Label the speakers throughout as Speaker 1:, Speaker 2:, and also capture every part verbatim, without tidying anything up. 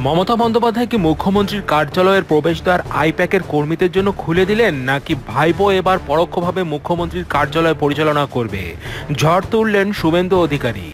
Speaker 1: মমতা বন্দ্যোপাধ্যায় কি মুখ্যমন্ত্রীর কার্যালয়ের প্রবেশদ্বার আইপ্যাকের কর্মীদের জন্য খুলে দিলেন, নাকি ভাইপো এবার পরোক্ষভাবে মুখ্যমন্ত্রীর কার্যালয় পরিচালনা করবে? ঝড় তুললেন শুভেন্দু অধিকারী।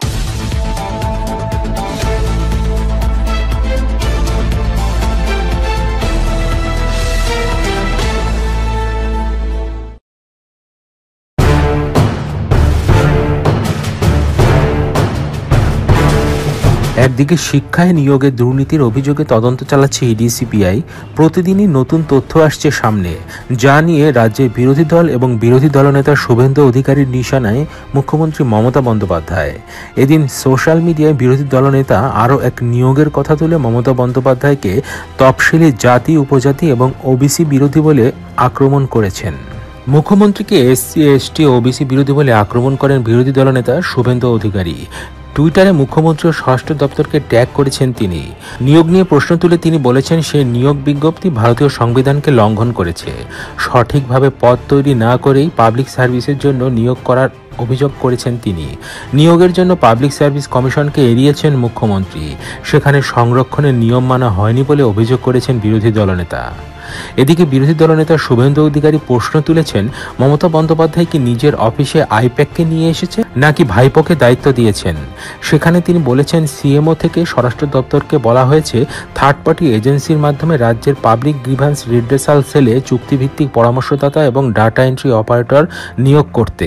Speaker 1: একদিকে শিক্ষায় নিয়োগে দুর্নীতির অভিযোগে তদন্ত চালাচ্ছে ইডি সিবিআই। প্রতিদিনই নতুন তথ্য আসছে সামনে, যা নিয়ে রাজ্যের বিরোধী দল এবং বিরোধী দলনেতা শুভেন্দু অধিকারীর নিশানায় মুখ্যমন্ত্রী মমতা বন্দ্যোপাধ্যায়। এদিন সোশ্যাল মিডিয়ায় বিরোধী দলনেতা আরও এক নিয়োগের কথা তুলে মমতা বন্দ্যোপাধ্যায়কে তফসিলি জাতি, উপজাতি এবং ওবিসি বিরোধী বলে আক্রমণ করেছেন। মুখ্যমন্ত্রীকে এসসি, এসটি, ওবিসি বিরোধী বলে আক্রমণ করেন বিরোধী দলনেতা শুভেন্দু অধিকারী। টুইটারে মুখ্যমন্ত্রী ও স্বরাষ্ট্র দপ্তরকে ট্যাগ করেছেন তিনি। নিয়োগ নিয়ে প্রশ্ন তুলে তিনি বলেছেন, সেই নিয়োগ বিজ্ঞপ্তি ভারতীয় সংবিধানকে লঙ্ঘন করেছে। সঠিকভাবে পদ তৈরি না করেই পাবলিক সার্ভিসের জন্য নিয়োগ করার অভিযোগ করেছেন তিনি। নিয়োগের জন্য পাবলিক সার্ভিস কমিশনকে এড়িয়েছেন মুখ্যমন্ত্রী। সেখানে সংরক্ষণের নিয়ম মানা হয়নি বলে অভিযোগ করেছেন বিরোধী দলনেতা। এদিকে বিরোধী দলনেতা শুভেন্দু অধিকারী প্রশ্ন তুলেছেন, মমতা বন্দ্যোপাধ্যায় কি নিজের অফিসে আইপ্যাককে নিয়ে এসেছে, নাকি ভাইপোকে দায়িত্ব দিয়েছেন? সেখানে তিনি বলেছেন, সিএমও থেকে স্বরাষ্ট্র দপ্তরকে বলা হয়েছে থার্ড পার্টি এজেন্সির মাধ্যমে রাজ্যের পাবলিক গ্রিভান্স রিড্রেসাল সেলে চুক্তিভিত্তিক পরামর্শদাতা এবং ডাটা এন্ট্রি অপারেটর নিয়োগ করতে।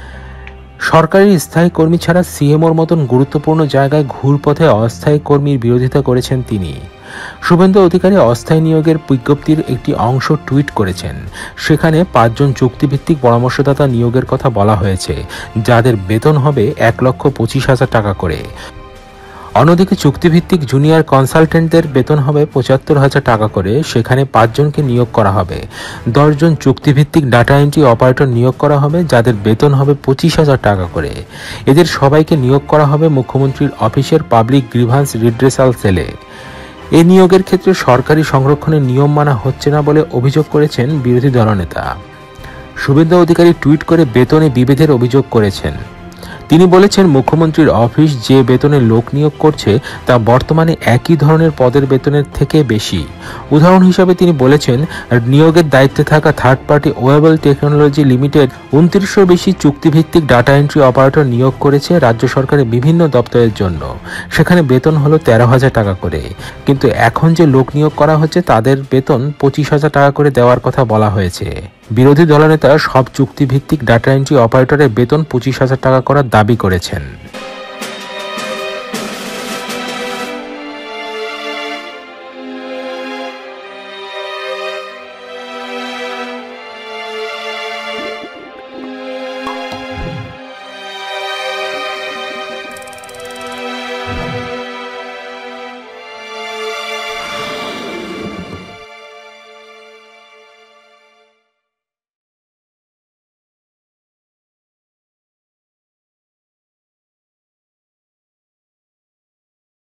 Speaker 1: সরকারি স্থায়ী কর্মী ছাড়া সিএমওর মতন গুরুত্বপূর্ণ জায়গায় ঘুরপথে অস্থায়ী কর্মীর বিরোধিতা করেছেন তিনি। শুভেন্দু অধিকারী অস্থায়ী নিয়োগের বিজ্ঞপ্তির একটি অংশ টুইট করেছেন। সেখানে পাঁচজন চুক্তিভিত্তিক পরামর্শদাতা নিয়োগের কথা বলা হয়েছে, যাদের বেতন হবে এক লক্ষ পঁচিশ হাজার টাকা করে। অন্যদিকে চুক্তিভিত্তিক জুনিয়র কনসালটেন্টদের বেতন হবে পঁচাত্তর হাজার টাকা করে। সেখানে পাঁচজনকে নিয়োগ করা হবে। দশজন চুক্তিভিত্তিক ডাটা এন্ট্রি অপারেটর নিয়োগ করা হবে, যাদের বেতন হবে পঁচিশ হাজার টাকা করে। এদের সবাইকে নিয়োগ করা হবে মুখ্যমন্ত্রীর অফিসের পাবলিক গ্রিভান্স রিড্রেসাল সেলে। এই নিয়োগের ক্ষেত্রে সরকারি সংরক্ষণের নিয়ম মানা হচ্ছে না বলে অভিযোগ করেছেন বিরোধী দলনেতা। শুভেন্দু অধিকারী টুইট করে বেতনে বিভেদের অভিযোগ করেছেন। তিনি বলেছেন, মুখ্যমন্ত্রীর অফিস যে বেতনে লোক নিয়োগ করছে তা বর্তমানে একই ধরনের পদের বেতনের থেকে বেশি। উদাহরণ হিসাবে তিনি বলেছেন, নিয়োগের দায়িত্বে থাকা third party Webel technology limited উনত্রিশশোর বেশি চুক্তিভিত্তিক ডাটা এন্ট্রি অপারেটর নিয়োগ করেছে রাজ্য সরকারের বিভিন্ন দপ্তরের জন্য। সেখানে বেতন হলো তেরো হাজার টাকা করে, কিন্তু এখন যে লোক নিয়োগ করা হচ্ছে তাদের বেতন পঁচিশ হাজার টাকা করে দেওয়ার কথা বলা হয়েছে। বিরোধী দলনেতা সব চুক্তিভিত্তিক ডাটা এন্ট্রি অপারেটরের বেতন পঁচিশ হাজার টাকা করার দাবি করেছেন।